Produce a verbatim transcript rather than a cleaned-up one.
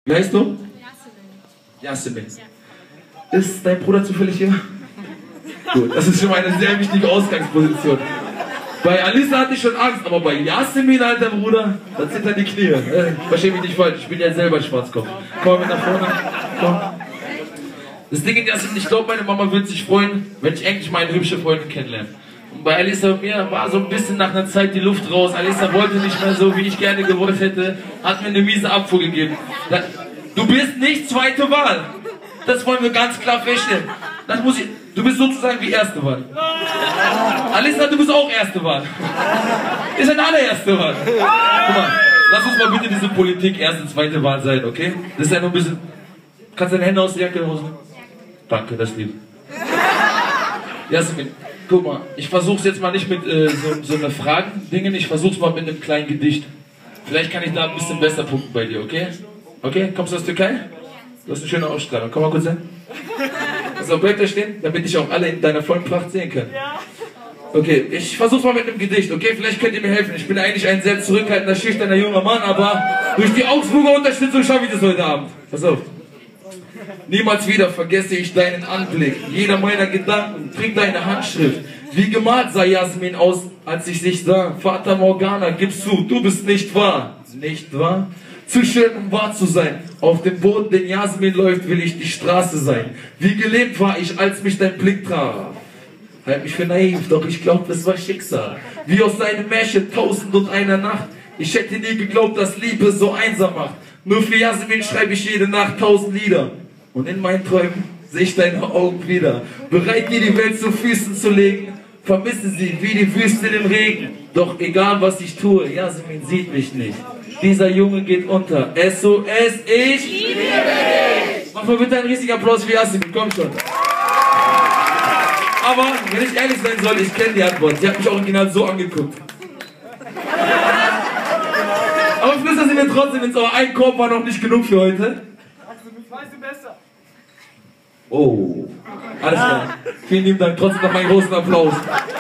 Wie heißt du? Yasemin. Ist dein Bruder zufällig hier? Gut, das ist schon mal eine sehr wichtige Ausgangsposition. Bei Alissa hatte ich schon Angst, aber bei Yasemin, alter Bruder, da zittern die Knie. Äh, versteh mich nicht falsch, ich bin ja selber Schwarzkopf. Komm mit nach vorne, komm. Das Ding ist, Yasemin, ich glaube, meine Mama würde sich freuen, wenn ich endlich meine hübsche Freundin kennenlerne. Und bei Alissa und mir war so ein bisschen nach einer Zeit die Luft raus. Alissa wollte nicht mehr so, wie ich gerne gewollt hätte, hat mir eine miese Abfuhr gegeben. Da, du bist nicht zweite Wahl. Das wollen wir ganz klar feststellen. Das muss ich, du bist sozusagen wie erste Wahl. Alissa, du bist auch erste Wahl. Ist eine allererste Wahl. Guck mal, lass uns mal bitte diese Politik erste und zweite Wahl sein, okay? Das ist ja nur ein bisschen... Kannst du deine Hände aus der Jacke rausnehmen? Danke, das lieb. Yasemin, guck mal, ich versuch's jetzt mal nicht mit äh, so, so einer Fragen-Dingen, ich versuch's mal mit einem kleinen Gedicht. Vielleicht kann ich da ein bisschen besser punkten bei dir, okay? Okay, kommst du aus der Türkei? Du hast eine schöne Ausstrahlung. Komm mal kurz hin. So, bleib da stehen, damit ich auch alle in deiner vollen Pracht sehen kann. Okay, ich versuch's mal mit einem Gedicht, okay? Vielleicht könnt ihr mir helfen. Ich bin eigentlich ein sehr zurückhaltender, schüchterner junger Mann, aber durch die Augsburger Unterstützung schaffe ich das heute Abend. Pass auf. Niemals wieder vergesse ich deinen Anblick. Jeder meiner Gedanken trägt deine Handschrift. Wie gemalt sah Yasemin aus, als ich dich sah. Vater Morgana, gibst zu, du bist nicht wahr. Nicht wahr? Zu schön, um wahr zu sein. Auf dem Boden, den Yasemin läuft, will ich die Straße sein. Wie gelebt war ich, als mich dein Blick traf. Halt mich für naiv, doch ich glaub, es war Schicksal. Wie aus seinem Märchen Tausend und einer Nacht. Ich hätte nie geglaubt, dass Liebe so einsam macht. Nur für Yasemin schreibe ich jede Nacht tausend Lieder. Und in meinen Träumen sehe ich deine Augen wieder. Bereit, dir die Welt zu Füßen zu legen. Vermisse sie wie die Wüste den Regen. Doch egal, was ich tue, Yasemin sieht mich nicht. Dieser Junge geht unter. S O S, ich liebe dich! Mach mal bitte einen riesigen Applaus für Yasemin, komm schon. Aber, wenn ich ehrlich sein soll, ich kenne die Antwort. Sie hat mich original so angeguckt. Aber flüstern Sie mir trotzdem ins Ohr, ein Korb war noch nicht genug für heute. Oh, alles klar. Vielen lieben Dank, trotzdem noch einen großen Applaus.